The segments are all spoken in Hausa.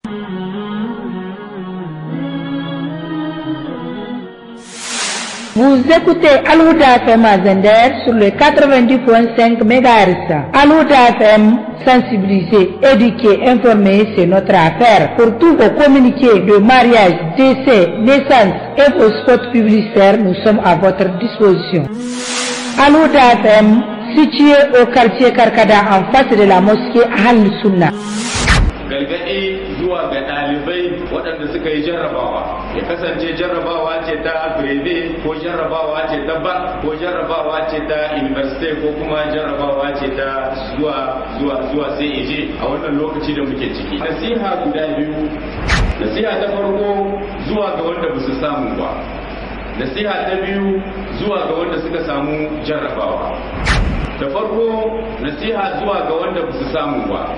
Vous écoutez Al-Huda FM à Zender sur le 90.5 MHz. Al-Huda FM, sensibiliser, éduquer, informer, c'est notre affaire. Pour tous vos communiqués de mariage, décès, naissance et vos spots publicitaires, nous sommes à votre disposition. Al-Huda FM, situé au quartier Karkada en face de la mosquée Ahl Sunna. Galgadi zuwa ga ɗalibai waɗanda suka yi jarrabawa, ya kasance jarrabawa ce ta breve ko jarrabawa ce ta bac ko jarrabawa ce ta university ko kuma jarrabawa ce ta zuwa CAG a wannan lokaci da muke ciki. Nasiha guda biyu. Nasiha ta farko zuwa ga wanda ba su samu ba. Nasiha ta biyu zuwa ga wanda suka samu jarrabawa. Da farko nasiha zuwa ga wanda ba su samu ba.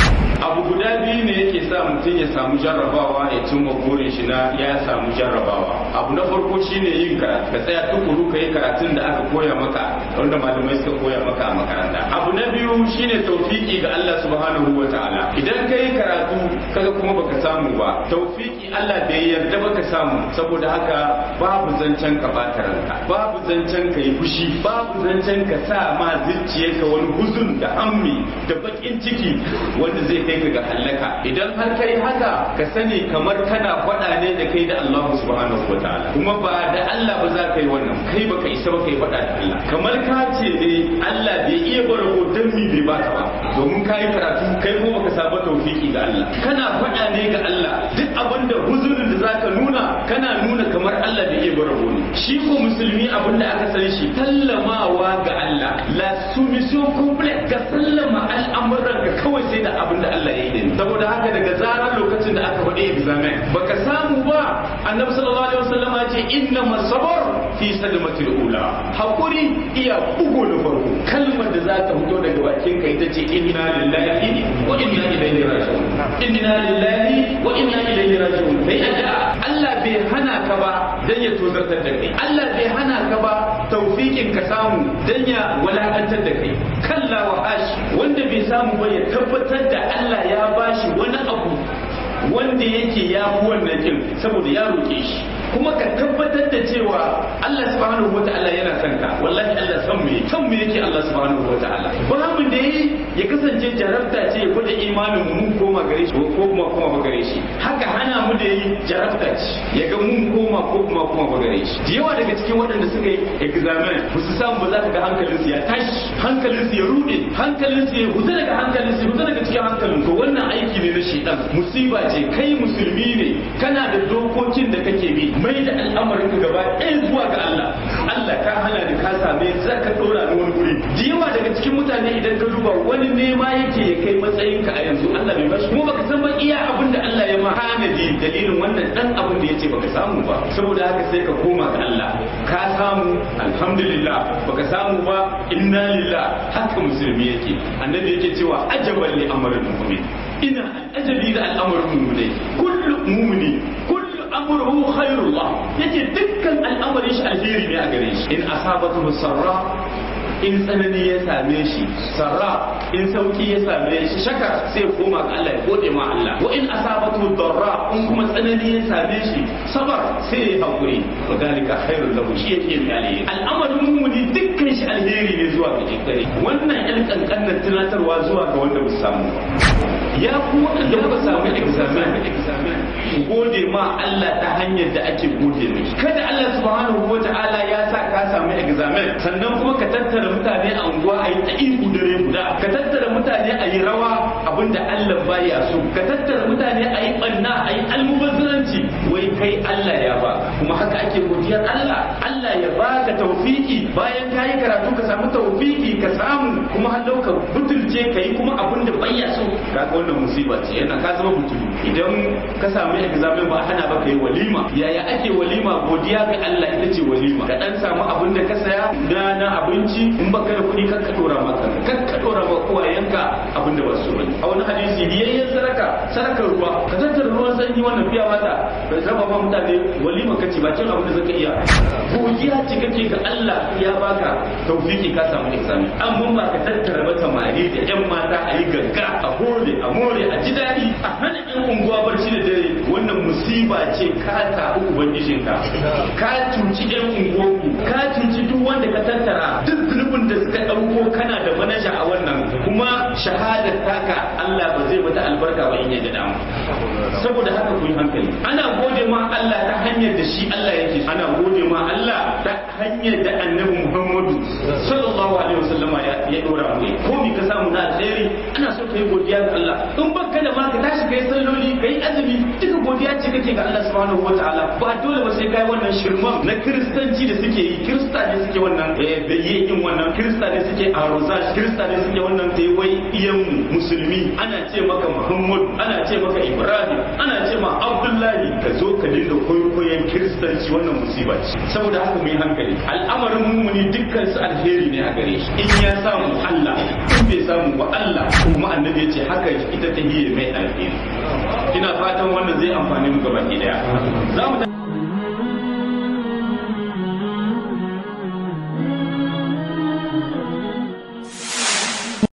Abu guda biyu ne yake sa mutum ya samu jarrabawa ya cimma burin shi na ya samu jarrabawa. Abu na farko shine yin karatu, ka tsaya tukuru ka yi karatun da aka koya maka wanda malamai suka koya maka a makaranta. Abu na biyu shine tawfiki ga Allah subhanahu wa ta'ala. Idan ka yi karatu kaga kuma baka samu ba, tawfiki Allah bai yarda baka samu, saboda haka babu zancen ka bata ranka, babu zancen ka yi fushi, babu zancen ka sa ma zuciyarka wani huzun da hammi da bakin ciki wanda zai kai ka ga halaka. Idan har kai haka ka sani kamar kana faɗa ne da kai da Allah subhanahu wataala, kuma ba da Allah ba za ka yi wannan, kai baka isa ba kai faɗa da Allah. Kamar ka ce ne Allah bai iya barago dan mi bai baka ba, domin kai karatu kai ko baka samu tawfiki ga Allah, kana faɗa ne ga Allah. Duk abinda huzurin da zaka nuna kana nuna kamar Allah bai iya barago ne. Shi ko musulmi abinda aka san shi sallamawa ga Allah, la soumission complète, ka sallama al'amuran ka kawai sai da abinda Allah ya yi. Saboda haka daga zarar lokacin da aka faɗi examen baka samu ba, annabi sallallahu alaihi wasallam ya ce inna masabar fi sadmatil ula, hakuri iya bugo da farko. Kalmar da za ta fito daga bakin ka ita ce inna lillahi wa inna ilaihi raji'un, inna lillahi wa inna ilaihi raji'un. Kai Allah bai hana ka ba dan ya tozartar da kai, Allah bai hana ka ba tawfikin ka samu dan ya walakantar da kai. Kalla wa ash, wanda bai samu ba ya tabbatar da Allah ya bashi wani abu wanda yake ya fi wannan kin, saboda ya roƙe shi. Kuma ka tabbatar da cewa Allah subhanahu wata'ala yana son ka. Wallahi Allah san me yake Allah subhanahu wata'ala. Babu da ya kasance jarabta ce ko da imanin mu koma gare shi ko kuma gare shi. Haka hana mu da yi jarabta ce ya ga mun koma gare shi. Da yawa daga cikin waɗanda suka yi examen ba su samu ba, za ka ga hankalinsu ya tashi, hankalinsu ya rude, hankalinsu ya huta daga hankalinsu, huta daga cikin hankalin. To wannan aiki ne na shaitan, musiba ce. Kai musulmi ne, kana da dokokin da kake bi, mai da al'amarin ka gaba ɗaya zuwa ga Allah. Allah ka hana da ka same za ka ɗora ni wani guri. Da yawa daga cikin mutane idan ka duba wani nema yake ya kai matsayin ka a yanzu, Allah bai bashi, kuma baka san ba iya abin da Allah ya ma tanadi dalilin wannan dan abin da yace baka samu ba. Saboda haka sai ka koma ga Allah. Ka samu alhamdulillah, baka samu ba inna lillahi. Haka musulmi yake. Annabi yake cewa ajaban li amrul mu'min, ina ajabi da al'amarin mu'mini. Kullu mu'mini amruhu khairullah, yace dukkan al'amarin shi alheri ne a gare shi. In asabatu sarra, in tsanani ya same shi, sarra in sauki ya same shi, shakar sai koma ga Allah ya gode ma Allah. Wa in asabatu darra, in kuma tsanani ya same shi, sabar sai ya hakuri. Wa dalika khairul lahu, shi yake mai alheri. Al'amarin mu'mini dukkan shi alheri ne zuwa ga jikkare. Wannan ɗan kankanin tunatarwa zuwa ga wanda ba samu ba. Ya kuma da ba samu examen ku gode ma Allah ta hanyar da ake gode mishi. Kada Allah subhanahu wata'ala ya sa ka samu examen sannan kuma ka tattara mutane a unguwa a yi ta ihu dare guda, ka tattara mutane a yi rawa abinda Allah baya so, ka tattara mutane a yi banna, a yi almubazzaranci, wai kai Allah ya ba. Kuma haka ake godiyar Allah. Allah ya baka tawfiki, bayan ka yi karatu ka samu tawfiki, ka samu kuma har ka butulce ka yi kuma abinda baya so. Kaga wannan musiba ce, yana ka zama butulu. Idan ka samu examen ba hana ba kai walima. Yaya ake walima? Godiya ga Allah ita ce walima. Ka dan samu abin da ka saya na abinci, in baka da kuɗi kan ka dora maka, kan ka dora ma uwayenka abin da ba su bane. A wani hadisi biyayyen sadakar ruwa, ka tattara ruwan sanyi wannan biya mata, bai zama ba mutane walima kace ba cin abin da zaka iya. Godiya ce kake ga Allah ya baka tawfiki ka samu examen. Amma ba ka tattara ba samari da yan mata a yi gagga, a hore a more a ji daɗi, a hana yan unguwa barci da dare, wannan musiba ce ka taɓi ubangijinka, ka cuci yan unguwarku, ka cuci duk wanda ka tattara, duk zunubin da suka ɗauko kana da manaja a wannan, kuma shahadar taka Allah ba zai mata albarka ba in ya ga dama. Saboda haka ku yi hankali, ana gode ma Allah ta hanyar da shi Allah yake, ana gode ma Allah ta hanyar da Annabi Muhammadu sallallahu alaihi wasallama ya dora mu. Ko mi ka samu na alheri ana so kai godiya ga Allah. In baka da ma ka tashi kai salloli kai azumi, duka godiya ce kake ga Allah subhanahu wataala. Ba dole ba sai kai wannan shirman na kiristanci da suke yi, kirista ne suke wannan bayyin wannan, kirista ne suke arozaj, kirista ne suke wannan wai iyan musulmi, ana ce maka Muhammad, ana ce maka Ibrahim, ana ce ma Abdullahi, ka zo ka dinga koyon kiristanci, wannan musiba ce. Saboda haka mu yi hankali, al'amarin mumuni dukkan su alheri ne a gare shi, in ya samu Allah, in bai samu ba Allah, kuma annabi ya ce haka ita ta hiye mai alheri. Ina fatan wannan zai amfani mu gaba ɗaya. Za mu